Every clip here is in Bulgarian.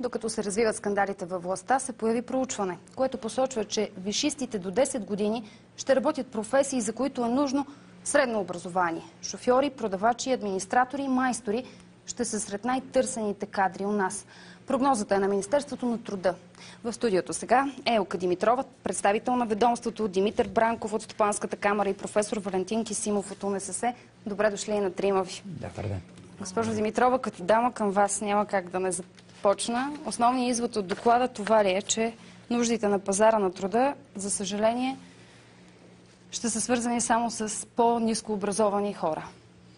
Докато се развиват скандалите във властта, се появи проучване, което посочва, че висшистите до 10 години ще работят професии, за които е нужно средно образование. Шофьори, продавачи, администратори и майстори ще са сред най-търсените кадри у нас. Прогнозата е на Министерството на труда. В студиото сега е Елка Димитрова, представител на ведомството, Димитър Бранков от Стопанската камара и професор Валентин Кисимов от УНСС. Добре дошли и на трима ви. Добър ден. Госпожо Димитрова, като дама към вас няма как да не започна. Основният извод от доклада това ли е, че нуждите на пазара на труда, за съжаление, ще са свързани само с по-ниско образовани хора?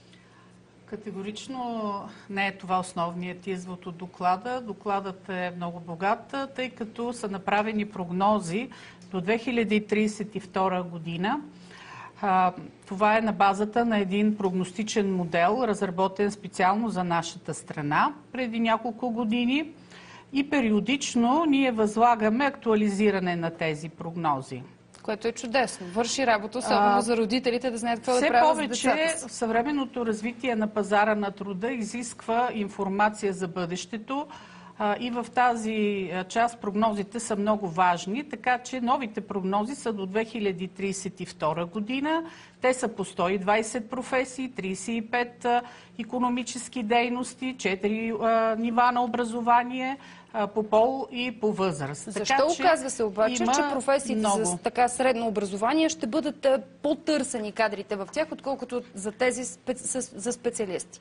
Категорично не е това основният извод от доклада. Докладът е много богат, тъй като са направени прогнози до 2032 година. Това е на базата на един прогностичен модел, разработен специално за нашата страна преди няколко години. И периодично ние възлагаме актуализиране на тези прогнози. Което е чудесно. Върши работа, особено за родителите, да знаят какво да правят с децата си. Все повече съвременното развитие на пазара на труда изисква информация за бъдещето и в тази част прогнозите са много важни, така че новите прогнози са до 2032 година. Те са по 120 професии, 35 икономически дейности, 4 нива на образование, по пол и по възраст. Защо оказва се обаче, че професиите с така средно образование ще бъдат по-търсени кадрите в тях, отколкото за тези за специалисти?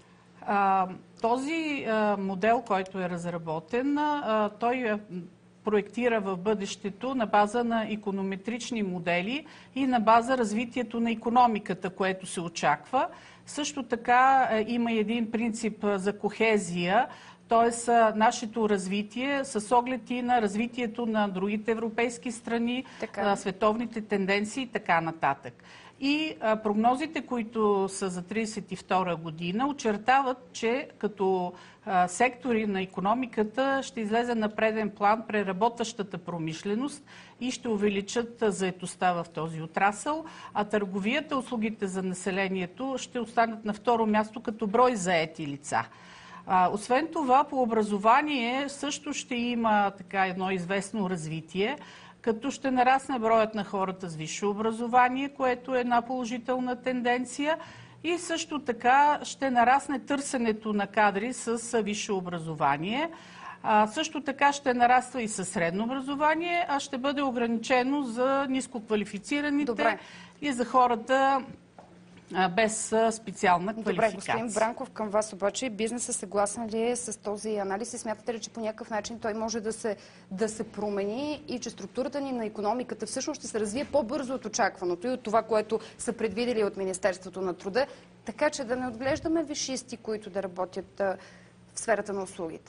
Този модел, който е разработен, той проектира в бъдещето на база на иконометрични модели и на база развитието на икономиката, което се очаква. Също така има един принцип за кохезия, т.е. нашето развитие с оглед и на развитието на другите европейски страни, световните тенденции и така нататък. И прогнозите, които са за 1932 година, очертават, че като сектори на икономиката ще излезе на преден план преработващата промишленост и ще увеличат заетостта в този отрасъл, а търговията, услугите за населението ще останат на второ място като брой заети лица. Освен това, по образование също ще има едно известно развитие, като ще нарасне броят на хората с висше образование, което е една положителна тенденция, и също така ще нарасне търсенето на кадри с висше образование. Също така ще нараства и със средно образование, а ще бъде ограничено за нискоквалифицираните и за хората без специална квалификация. Добре, господин Бранков, към вас обаче бизнесът съгласен ли е с този анализ и смятате ли, че по някакъв начин той може да се промени и че структурата ни на икономиката всъщност ще се развие по-бързо от очакваното и от това, което са предвидели от Министерството на труда, така че да не отглеждаме висшисти, които да работят в сферата на услугите?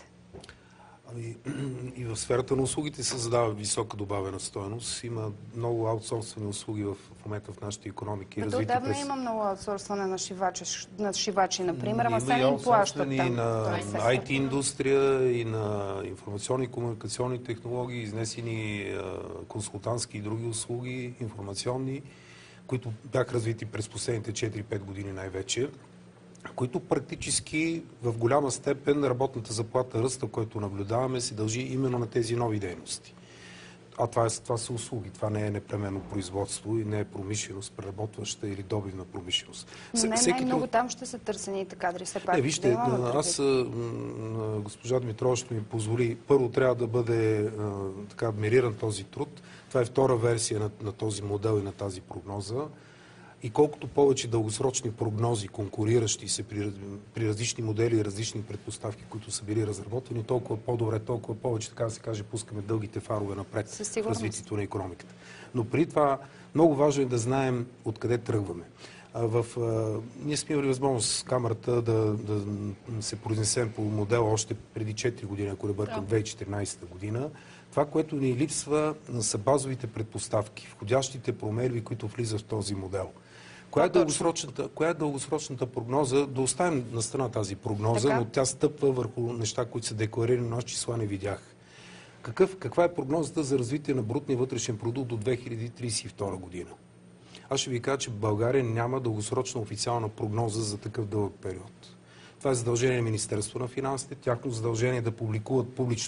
И в сферата на услугите се задава висока добавена стойност. Има много аутсорсвани услуги в момента в нашите икономики. Отдавна има много аутсорсване на шивачи, например, ама само им плащат там. И на IT индустрия, и на информационни и комуникационни технологии, изнесени консултантски и други услуги, информационни, които бяха развити през последните 4-5 години най-вече, които практически в голяма степен работната заплата, ръста, който наблюдаваме, се дължи именно на тези нови дейности. А това са услуги. Това не е непременно производство и не е промишленост, преработваща или добивна промишленост. Най-много там ще са търсени кадри. Все пак, вижте, госпожа Димитрова ще ми позволи. Първо трябва да бъде адмириран този труд. Това е втора версия на този модел и на тази прогноза. И колкото повече дългосрочни прогнози, конкуриращи се при различни модели и различни предпоставки, които са били разработени, толкова по-добре, толкова повече, така да се каже, пускаме дългите фарове напред в развитието на икономиката. Но при това много важно е да знаем откъде тръгваме. Ние сме имали възможност с камерата да се произнесем по модела още преди 4 години, ако не бъркам, 2014 година. Това, което ни липсва, са базовите предпоставки, входящите промерви, които влизат в този модел. Коя е дългосрочната прогноза? Да оставим на страна тази прогноза, но тя стъпва върху неща, които са декларирани, но аз числа не видях. Каква е прогнозата за развитие на брутния вътрешен продукт до 2032 година? Аз ще ви кажа, че в България няма дългосрочна официална прогноза за такъв дълъг период. Това е задължение на Министерството на финансите, тяхно задължение да публикуват публично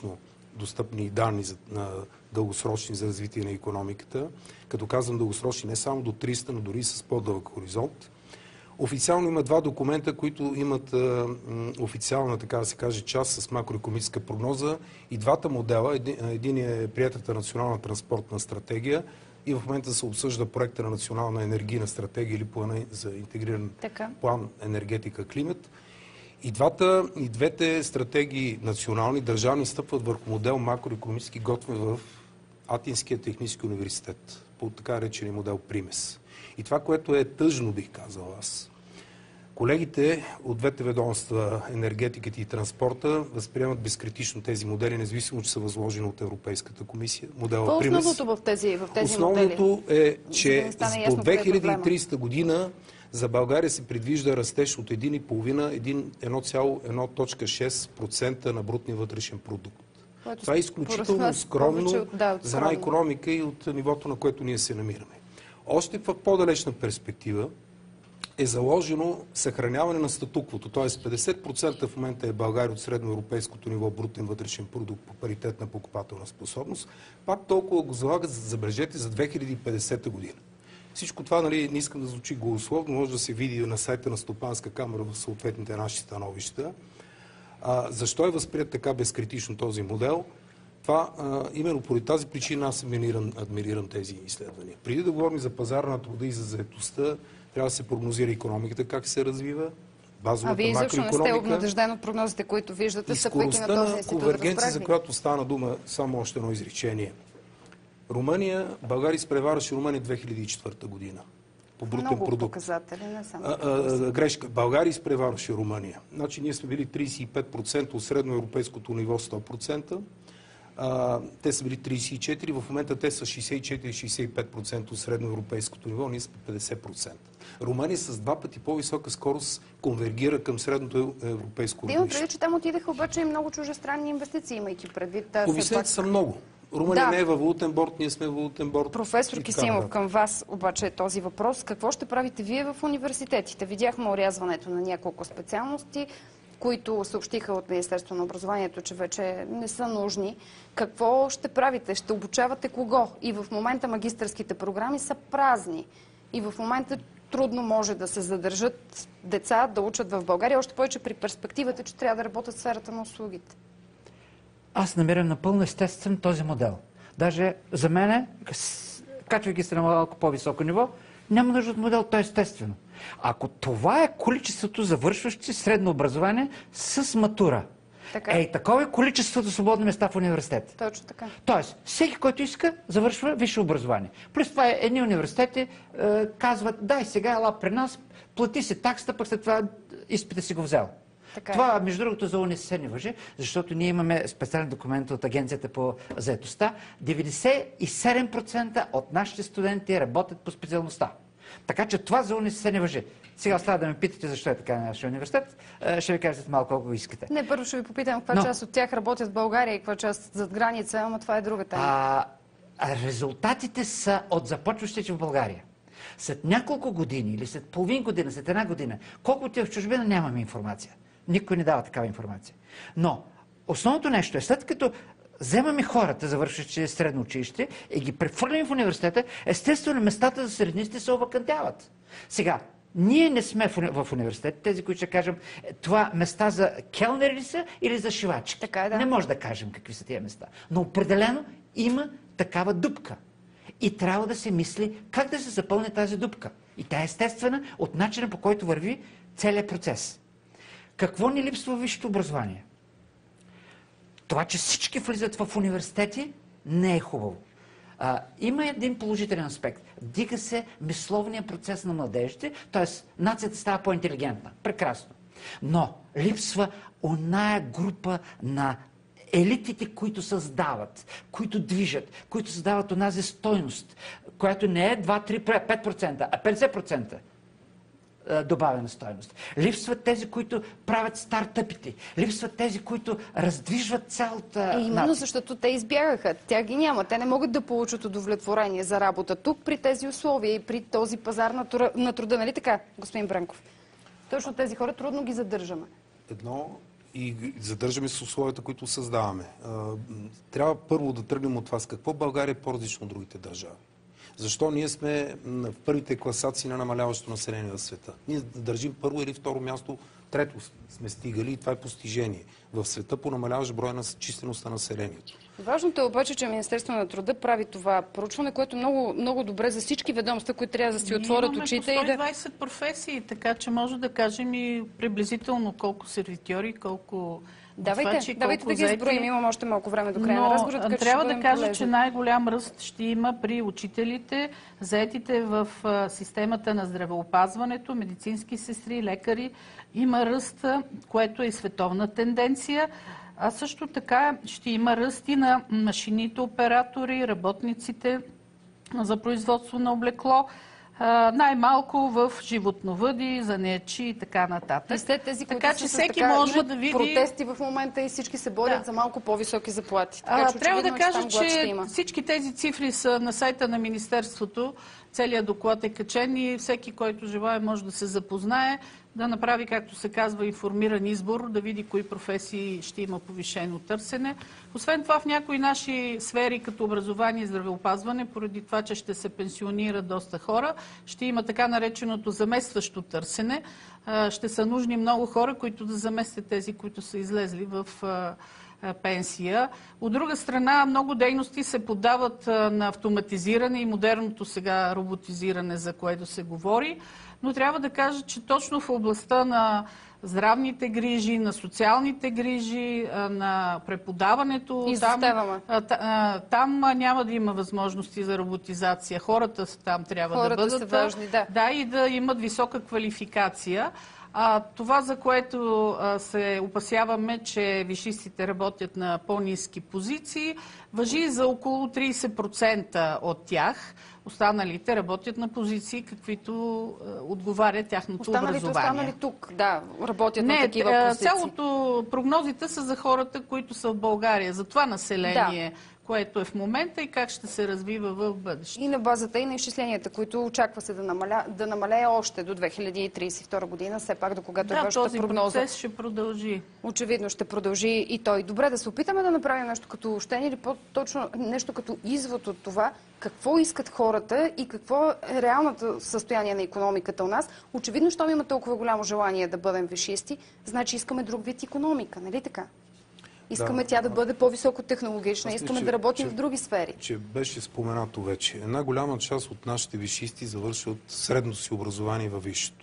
достъпни данни на дългосрочни за развитие на икономиката. Като казвам дългосрочни, не само до 300, но дори с по-дълъг хоризонт. Официално има два документа, които имат официална, така да се каже, част с макроекономическа прогноза. И двата модела, един е приетата национална транспортна стратегия и в момента се обсъжда проекта на национална енергийна стратегия или плана за интегриран план енергетика климат. И двете стратегии национални, държавни, стъпват върху модел макроекономически, готвен в Атинския технически университет, по така речения модел Примес. И това, което е тъжно, бих казал аз, колегите от двете ведомства, енергетиката и транспорта, възприемат безкритично тези модели, независимо, че са възложени от Европейската комисия. Модела Примес. Основното в тези Основното модели? е, че до 2030 година за България се предвижда растеж от 1,6% на брутния вътрешен продукт. Това е изключително скромно за една икономика и от нивото, на което ние се намираме. Още в по-далечна перспектива е заложено съхраняване на статуквото, т.е. 50% в момента е България от средноевропейското ниво брутен вътрешен продукт по паритет на покупателна способност. Пак толкова го залагат, забележете, за 2050 година. Всичко това, нали, не искам да звучи голословно, може да се види на сайта на Стопанска камера в съответните наши становища. Защо е възприят така безкритично този модел? Това, именно поради тази причина аз адмирирам тези изследвания. Преди да говорим за пазара на труда и за заетостта, трябва да се прогнозира икономиката, как се развива, базовата макроикономика. А вие изобщо не сте обнадежден от прогнозите, които виждате, стъпвайки на този институт. Конвергенция, за която стана дума, само още едно изречение. България изпреварваше Румъния 2004 година. По брутен много продукт. Показатели, не само. Грешка. България изпреварваше Румъния. Значи ние сме били 35% от средноевропейското ниво 100%. Те са били 34%, в момента те са 64-65% от средноевропейското ниво, ние сме 50%. Румъния с 2 пъти по-висока скорост конвергира към средното европейско равнище. Имам предвид, че там отидеха обаче и много чужестранни инвестиции, имайки предвид. Комисионите са много. Румъния не е във валутен борд, ние сме във валутен борд. Професор Кисимов, към вас обаче е този въпрос. Какво ще правите вие в университетите? Видяхме орязването на няколко специалности, които съобщиха от Министерството на образованието, че вече не са нужни. Какво ще правите? Ще обучавате кого? И в момента магистърските програми са празни. И в момента трудно може да се задържат деца да учат в България, още повече при перспективата, че трябва да работят в сферата на услугите. Аз намирам напълно естествен този модел. Даже за мен, качвайки се на малко по-високо ниво, няма нужда от модел, то е естествено. Ако това е количеството завършващи средно образование с матура, такова е количеството свободни места в университет. Точно така. Тоест, всеки, който иска, завършва висше образование. Плюс това едни университети казват, дай сега ела при нас, плати си таксата, пък след това изпита си го взел. Това, между другото, за УНСС не важи, защото ние имаме специален документ от Агенцията по заетостта. 97% от нашите студенти работят по специалността. Така че това за УНСС не важи. Сега остава да ме питате защо е така на нашия университет. Ще ви кажа след малко, колко искате. Не, първо ще ви попитам каква част от тях работят в България и каква част зад граница, ама това е друга тема. Резултатите са от започващите в България. След няколко години или след половин година, след една година, колко ти в чужбина, нямаме информация. Никой не дава такава информация. Но основното нещо е, след като вземаме хората, завършващи средно училище, и ги прехвърляме в университета, естествено местата за среднисти се овакантяват. Сега, ние не сме в университет, тези, които ще кажем, това места за келнери ли са или за шивачки. Не може да кажем какви са тия места. Но определено има такава дупка. И трябва да се мисли как да се запълни тази дупка. И тя е естествена от начина, по който върви целият процес. Какво ни липсва в висшето образование? Това, че всички влизат в университети, не е хубаво. Има един положителен аспект. Дига се мисловния процес на младежите, т.е. нацията става по-интелигентна. Прекрасно. Но липсва оная група на елитите, които създават, които движат, които създават онази стойност, която не е 2, 3, 5%, а 50%. Добавена стойност. Липсват тези, които правят стартъпите. Липсват тези, които раздвижват цялата именно защото те избягаха. Тя ги няма. Те не могат да получат удовлетворение за работа тук при тези условия и при този пазар на труда. Нали така, господин Бранков? Точно тези хора трудно ги задържаме. Едно и задържаме с условията, които създаваме. Трябва първо да тръгнем от това с какво България е по-различно от другите държави. Защо ние сме в първите класации на намаляващо население в света? Ние държим първо или второ място, трето сме стигали и това е постижение в света по намаляващ брой на численост на населението. Важното е обаче, че Министерството на труда прави това проучване, което е много, много добре за всички ведомства, които трябва да си отворят очите. Ние имаме по 120 професии, така че може да кажем и приблизително колко сервитьори, колко... Давайте да ги изброим. Имам още малко време до края на разговора, така че трябва ще да кажа, полезни. че най-голям ръст ще има при учителите, заетите в системата на здравеопазването, медицински сестри, лекари. Има ръст, което е и световна тенденция. А също така ще има ръст и на машинните оператори, работниците за производство на облекло. Най-малко в животновъди, занаятчи и така нататък. И след тези, които така че всеки така, може да види... протести в момента и всички се борят за малко по-високи заплати. Така, че трябва да кажа, че има. всички тези цифри са на сайта на Министерството. Целият доклад е качен и всеки, който желае, може да се запознае, да направи, както се казва, информиран избор, да види кои професии ще има повишено търсене. Освен това, в някои наши сфери, като образование и здравеопазване, поради това, че ще се пенсионират доста хора, ще има така нареченото заместващо търсене. Ще са нужни много хора, които да заместят тези, които са излезли в пенсия. От друга страна, много дейности се подават на автоматизиране и модерното сега роботизиране, за което се говори. Но трябва да кажа, че точно в областта на здравните грижи, на социалните грижи, на преподаването, там няма да има възможности за роботизация. Хората там трябва да бъдат важни, да, и да имат висока квалификация. Това, за което се опасяваме, че висшистите работят на по-ниски позиции, важи за около 30% от тях. Останалите работят на позиции, каквито отговаря тяхното образование. Останали тук, работят на такива позиции. Цялото прогнозите са за хората, които са в България, за това население, което е в момента и как ще се развива в бъдеще. И на базата и на изчисленията, които очаква се да намалее още до 2032 година, все пак до когато е вашата прогноза. Този процес ще продължи. Очевидно ще продължи и той. Добре, да се опитаме да направим нещо като общение или по-точно нещо като извод от това, какво искат хората и какво е реалното състояние на икономиката у нас. Очевидно, щом има толкова голямо желание да бъдем висшисти, значи искаме друг вид икономика, нали така? Искаме тя да бъде по-високотехнологична, искаме да работим в други сфери. Че беше споменато вече. Една голяма част от нашите висшисти завършват средно си образование във висшето.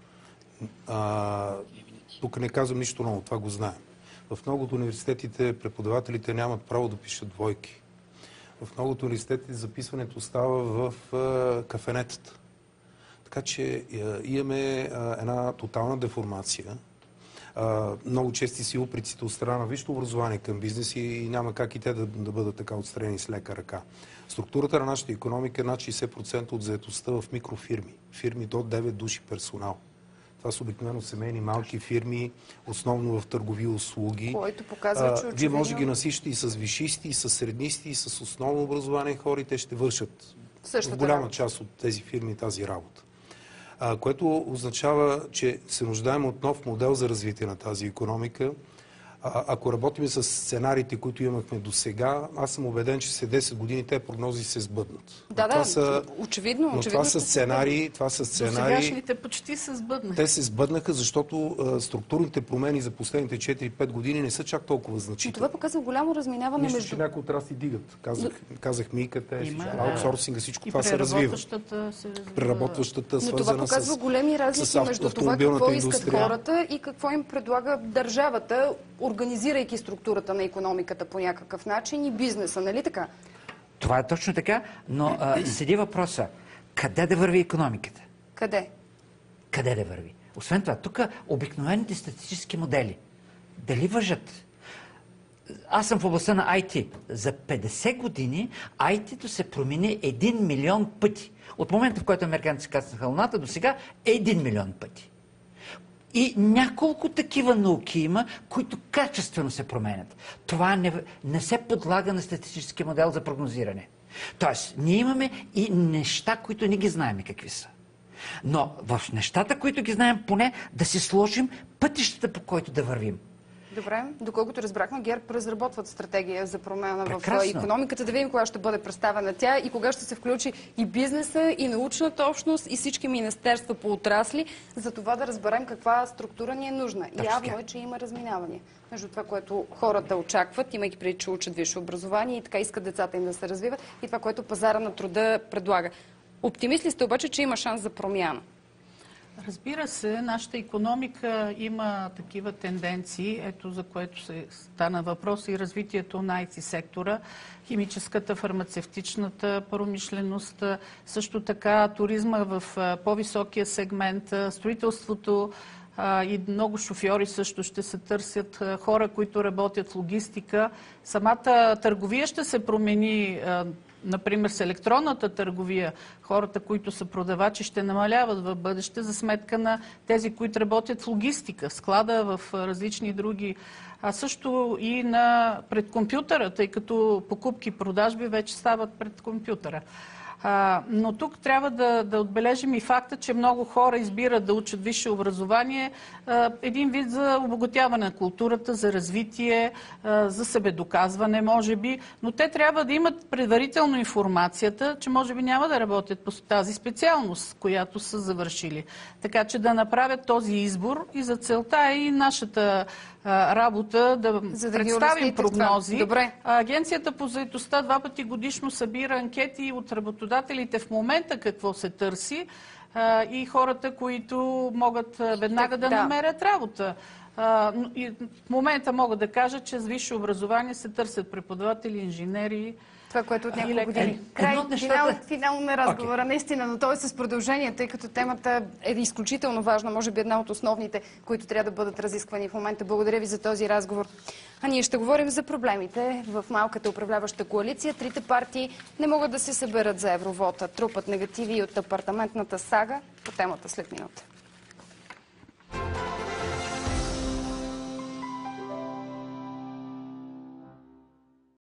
Тук не казвам нищо ново, това го знаем. В много от университетите преподавателите нямат право да пишат двойки. В много от университетите записването става в кафенетата. Така че имаме една тотална деформация. Много чести си упреците от страна на висшето образование към бизнес и няма как и те да бъдат така отстранени с лека ръка. Структурата на нашата икономика е над 60% от заетостта в микрофирми. Фирми до 9 души персонал. Това са обикновено семейни малки фирми, основно в търгови услуги. Който показва, че очевидно... Вие може да ги насищате и с висшисти, и с среднисти, и с основно образование хора и те ще вършат в голяма част от тези фирми тази работа. Което означава, че се нуждаем от нов модел за развитие на тази икономика. Ако работим с сценариите, които имахме до сега, аз съм убеден, че след 10 години тези прогнози се сбъднат. Очевидно. Но това са сценарии. Сегашните почти се сбъднаха. Те се сбъднаха, защото структурните промени за последните 4-5 години не са чак толкова значителни. Това показва голямо разминаване между... Нищо, че някои отрасли дигат. Казахме и ИКТ, аутсорсинга, всичко това се развива. Преработващата, свързана с... Но това показва големи разлики между това какво искат хората и какво им предлага държавата, организирайки структурата на икономиката по някакъв начин и бизнеса, нали така? Това е точно така, но седи въпроса. Къде да върви икономиката? Къде? Къде да върви? Освен това, тук обикновените статистически модели, дали въжат? Аз съм в областта на IT. За 50 години IT-то се промени 1 милион пъти. От момента, в който американците кацнаха Луната, до сега 1 милион пъти. И няколко такива науки има, които качествено се променят. Това не се подлага на статистически модел за прогнозиране. Тоест, ние имаме и неща, които не ги знаем какви са. Но в нещата, които ги знаем, поне да си сложим пътищата, по които да вървим. Добре, доколкото разбрахме, ГЕРБ разработват стратегия за промяна в Прекрасно. икономиката. Да видим кога ще бъде представена тя и кога ще се включи и бизнеса, и научната общност, и всички министерства по отрасли, за това да разберем каква структура ни е нужна. Явно е, че има разминавания между това, което хората очакват, имайки преди, че учат висше образование и така искат децата им да се развиват, и това, което пазара на труда предлага. Оптимист ли сте обаче, че има шанс за промяна? Разбира се, нашата икономика има такива тенденции, ето за което се стана въпрос, и развитието на IT сектора, химическата, фармацевтичната промишленост, също така туризма в по-високия сегмент, строителството, и много шофьори също ще се търсят, хора, които работят в логистика. Самата търговия ще се промени. Например, с електронната търговия, хората, които са продавачи, ще намаляват в бъдеще за сметка на тези, които работят в логистика, склада, в различни други, а също и пред компютъра, тъй като покупки и продажби вече стават пред компютъра. Но тук трябва да отбележим и факта, че много хора избират да учат висше образование, един вид за обогатяване на културата, за развитие, за себедоказване, може би, но те трябва да имат предварително информацията, че може би няма да работят по тази специалност, която са завършили. Така че да направят този избор, и за целта е и нашата работа да представим прогнози. Добре. Агенцията по заетостта 2 пъти годишно събира анкети от работодателите в момента какво се търси и хората, които могат веднага да намерят работа. И в момента мога да кажа, че с висше образование се търсят преподаватели, инженери. Това, което от няколко години. Финал на разговора, наистина, но той е с продължение, тъй като темата е изключително важна, може би една от основните, които трябва да бъдат разисквани в момента. Благодаря ви за този разговор. А ние ще говорим за проблемите в малката управляваща коалиция. Трите партии не могат да се съберат за евровота. Трупат негативи от апартаментната сага по темата след минута.